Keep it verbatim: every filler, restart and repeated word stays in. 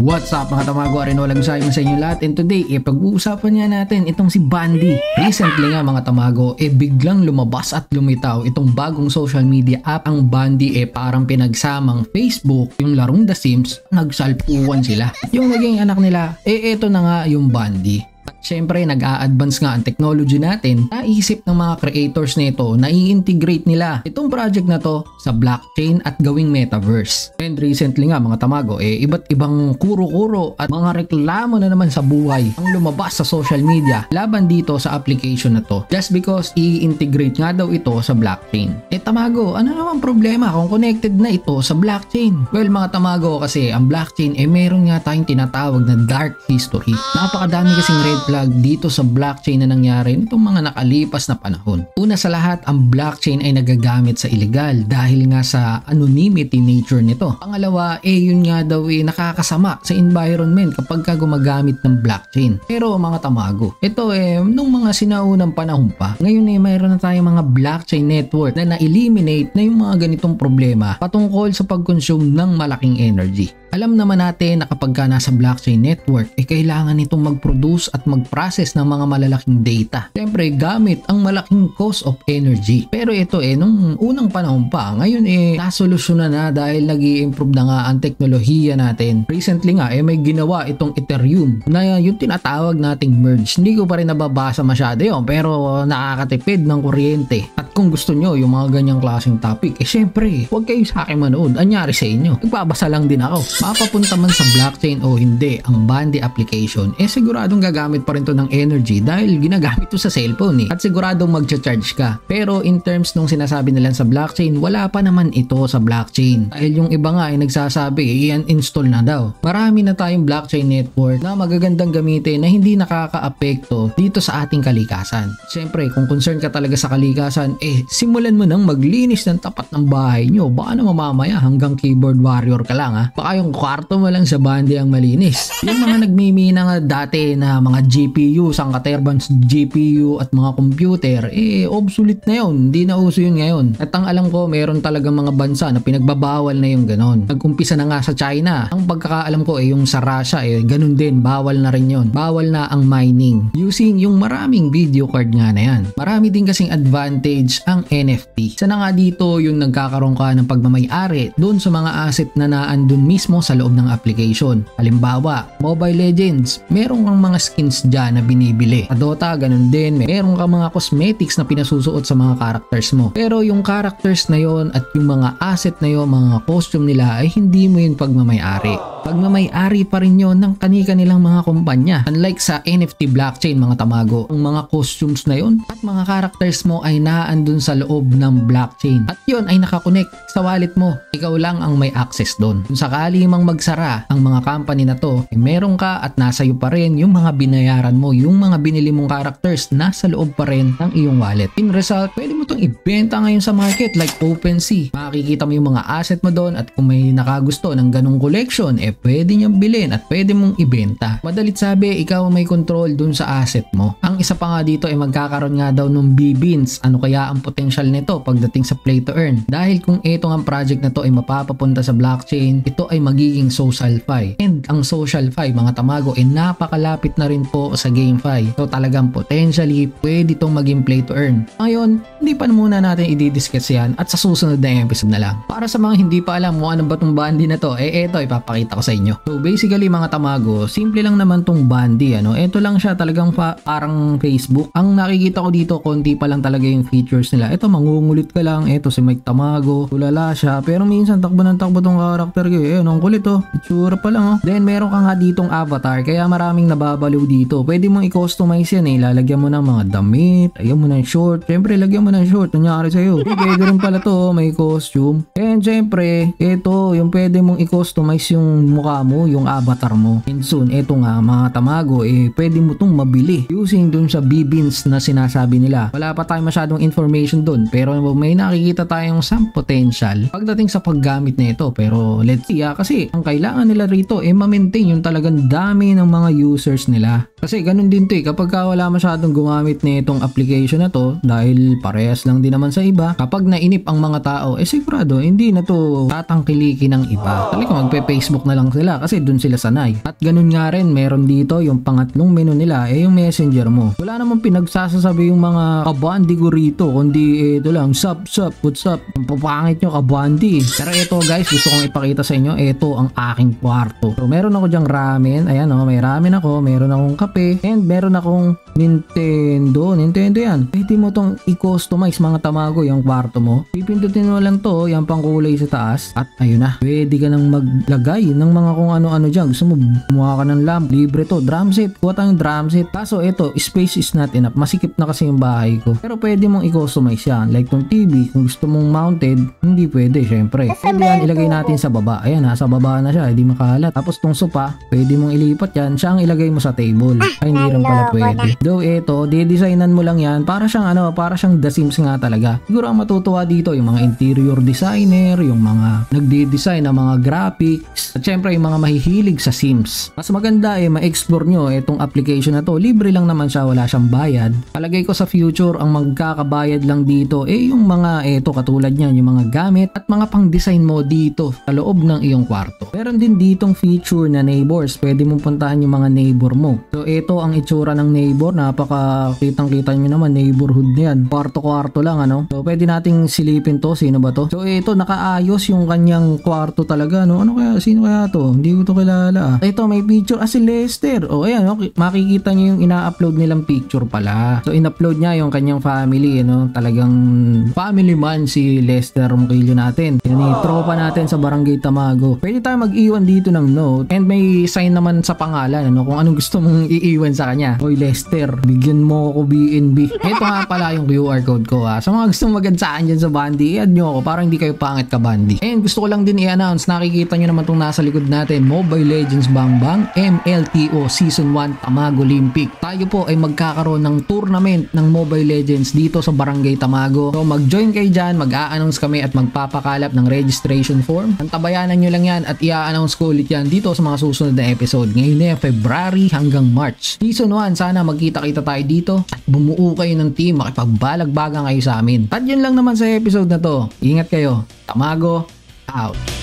What's up mga tamago, Arinola Gusay sa inyo lahat, and today eh pag-uusapan nga natin itong si Bandy. Recently nga mga tamago eh biglang lumabas at lumitaw itong bagong social media app. Ang Bandy eh parang pinagsamang Facebook, yung larong The Sims, nagsalpuan sila. Yung naging anak nila eh eto na nga yung Bandy. At syempre nag-a-advance nga ang technology natin, naisip ng mga creators nito na i-integrate nila itong project na to sa blockchain at gawing metaverse. And recently nga mga tamago eh iba't ibang kuro-kuro at mga reklamo na naman sa buhay ang lumabas sa social media laban dito sa application na to, just because i-integrate nga daw ito sa blockchain. Eh tamago, ano naman problema kung connected na ito sa blockchain? Well mga tamago, kasi ang blockchain eh meron nga tayong tinatawag na dark history. Napakadami kasing red flag dito sa blockchain na nangyari nitong mga nakalipas na panahon. Una sa lahat, ang blockchain ay nagagamit sa illegal dahil nga sa anonymity nature nito. Pangalawa, eh yun nga daw eh nakakasama sa environment kapag ka gumagamit ng blockchain. Pero mga tamago, ito eh nung mga sinaunang panahon pa, ngayon eh mayroon na tayong mga blockchain network na na-eliminate na yung mga ganitong problema patungkol sa pag-consume ng malaking energy. Alam naman natin na kapag ka nasa blockchain network, eh kailangan itong mag-produce at mag-process ng mga malalaking data. Siyempre, gamit ang malaking cost of energy. Pero ito eh, nung unang panahon pa, ngayon eh, nasolusyonan na dahil nag-i-improve na nga ang teknolohiya natin. Recently nga, eh may ginawa itong Ethereum na yung tinatawag nating merge. Hindi ko pa rin nababasa masyado yun, pero nakakatipid ng kuryente. At kung gusto nyo yung mga ganyang klaseng topic, eh syempre, huwag kayo sa akin manood. Anyari sa inyo? Nagbabasa lang din ako. Mapapunta man sa blockchain o hindi ang Bandy application, eh siguradong gagamit pa rin to ng energy dahil ginagamit to sa cellphone eh. At siguradong magcha-charge ka. Pero in terms nung sinasabi nila sa blockchain, wala pa naman ito sa blockchain. Dahil yung iba nga ay nagsasabi, i-uninstall na daw. Marami na tayong blockchain network na magagandang gamitin na hindi nakaka-apekto dito sa ating kalikasan. Siyempre, kung concern ka talaga sa kalikasan, eh simulan mo nang maglinis ng tapat ng bahay nyo. Baka na mamamaya hanggang keyboard warrior ka lang ha. Baka yung kwarto mo lang sa Bandy ang malinis. Yung mga nagmimina nga dati na mga G P U, sangkaterbans G P U at mga computer, eh obsolete na yun. Hindi na uso yun ngayon. At ang alam ko, meron talaga mga bansa na pinagbabawal na yung ganon. Nag-umpisa na nga sa China. Ang pagkakaalam ko eh yung sa Russia eh ganun din, bawal na rin yun. Bawal na ang mining using yung maraming video card nga na yan. Marami din kasing advantage ang N F T. Sana nga dito yung nagkakaroon ka ng pagmamay-ari doon sa mga asset na naandun mismo sa loob ng application. Halimbawa, Mobile Legends, meron kang mga skins dyan na binibili. Sa Dota, ganun din. Meron kang mga cosmetics na pinasusuot sa mga characters mo. Pero yung characters na yon at yung mga asset na yon, mga costume nila, ay hindi mo yun pagmamay-ari. Pagmamay-ari pa rin yun ng kani-kanilang mga kumpanya. Unlike sa N F T blockchain mga tamago, ang mga costumes na yun at mga characters mo ay naandun sa loob ng blockchain. At yun ay nakakonect sa wallet mo. Ikaw lang ang may access doon. Kung sakali mang magsara ang mga company na to, eh, meron ka at nasa iyo pa rin yung mga binayaran mo, yung mga binili mong characters nasa loob pa rin ng iyong wallet. In result, pwede mo itong ibenta ngayon sa market like OpenSea. Makikita mo yung mga asset mo doon at kung may nakagusto ng ganong collection, eh pwede niyang bilhin at pwede mong ibenta. Madalit sabi, ikaw may control dun sa asset mo. Ang isa pa nga dito ay magkakaroon nga daw ng B-Beans. Ano kaya ang potential nito pagdating sa play to earn? Dahil kung ito ang project na to ay mapapapunta sa blockchain, ito ay magiging SocialFi. And ang SocialFi mga tamago ay napakalapit na rin po sa GameFi. So talagang potentially pwede itong maging play to earn. Ngayon, hindi pa muna natin i-discuss yan at sa susunod na episode na lang. Para sa mga hindi pa alam mo ano ba itong Bandy na to, eh eto ipapakita ko sa inyo. So basically mga tamago, simple lang naman tong Bandy ano. Ito lang siya talagang pa, parang Facebook. Ang nakikita ko dito, konti pa lang talaga yung features nila. Ito mangungulit ka lang, ito si Mike Tamago, tulala siya. Pero minsan takbo ng takbo tong character ko. Eh, anong kulit oh. Itsura pa lang oh. Then meron ka nga ditong avatar, kaya maraming nababaliw dito. Pwede mong i-customize yan eh. Lalagyan mo ng mga damit, lagyan mo ng short. Siyempre lagyan mo ng short, nangyari sa'yo. Eh, pwede rin pala to, may costume. And siyempre, ito yung pwede mong i-customize yung mukha mo, yung avatar mo. And soon, ito nga mga tamago, eh pwede mo tong mabili using dun sa B-Beans na sinasabi nila. Wala pa tayong masyadong information dun, pero may nakikita tayong some potential pagdating sa paggamit na ito. Pero let's see ah, kasi ang kailangan nila rito eh ma-maintain yung talagang dami ng mga users nila. Kasi ganun din to eh, kapag ka wala masyadong gumamit na itong application na to, dahil parehas parehas lang din naman sa iba. Kapag nainip ang mga tao, eh sigurado hindi na to tatangkilikin ng iba. Talaga magpe-Facebook na lang sila kasi dun sila sanay. At ganun nga rin, meron dito yung pangatlong menu nila eh yung messenger mo. Wala namang pinagsasasabi yung mga kabandi ko rito, kundi eh, ito lang, sup, sup, what's up? Ang papangit nyo kabandi. Pero ito guys, gusto kong ipakita sa inyo, ito ang aking kwarto. So meron ako dyang ramen, ayan o, oh, may ramen ako, meron akong kape, and meron akong Nintendo, Nintendo yan. Pwede mo tong i-customize mga tamago yung kwarto mo. Pipindutin mo lang to, yung pangkulay sa taas, at ayun na, pwede ka nang maglagay ng mga kung ano-ano dyan. Gusto mo, kumuha ka ng lamp, libre to, drum set, kuha tayong drum set. Kaso ito, space is not enough, masikip na kasi yung bahay ko. Pero pwede mong i-customize yan, like tong T V, kung gusto mong mounted, hindi pwede, syempre. Pwede yan, ilagay natin sa baba. Ayan, nasa baba na siya, hindi makalat. Tapos tong sopa, pwede mong ilipat yan, siya ang ilagay mo sa table. Ay, hindi rin pala pwede. Though ito, didesignan mo lang yan, para siyang ano, para siyang The Sims nga talaga. Siguro ang matutuwa dito, yung mga interior designer, yung mga nagde-design ng mga graphics, at syempre yung mga mahihilig sa Sims. Mas maganda eh, ma-explore nyo itong application na to. Libre lang naman siya, wala siyang bayad. Palagay ko sa future, ang magkakabayad lang dito eh yung mga eto katulad niyan, yung mga gamit at mga pang-design mo dito sa loob ng iyong kwarto. Meron din ditong feature na neighbors. Pwede mong puntahan yung mga neighbor mo. So ito ang itsura ng neighbor, napaka kitang-kita nyo naman, neighborhood yan. Kwarto-kwarto lang ano. So pwede nating silipin to, sino ba to? So ito, nakaayos yung kanyang kwarto talaga no. Ano kaya, sino kaya to? Hindi ko to kilala. Ito may picture, ah si Lester. O ayan, okay. Makikita nyo yung ina-upload nilang picture pala. So in-upload niya yung kanyang family, no? Talagang family man si Lester Ronquillo natin. Yan yung tropa natin sa Barangay Tamago. Pwede tayo mag-iwan dito ng note, and may sign naman sa pangalan ano, kung anong gusto mong iiwan sa kanya. Hoy Lester, bigyan mo ako B N B. Ito nga pala yung Q R code ko ha. Sa mga gustong magansaan dyan sa Bandi, i-add nyo ako para hindi kayo pangit ka Bandi. And gusto ko lang din i-announce, nakikita nyo naman itong nasa likod natin, Mobile Legends Bang Bang M L T O Season one Tamago Olympic. Tayo po ay magkakaroon ng tournament ng Mobile Legends dito sa Barangay Tamago. So mag-join kayo dyan, mag-a-announce kami at magpapakalap ng registration form. Antabayanan nyo lang yan at i-a-announce ko ulit yan dito sa mga susunod na episode. Ngayon na February hanggang March. Season one, sana magkita-kita tayo dito at bumuo kayo ng team, makipagbalagbagan kayo sa amin. At yun lang naman sa episode na to. Ingat kayo. Tamago out.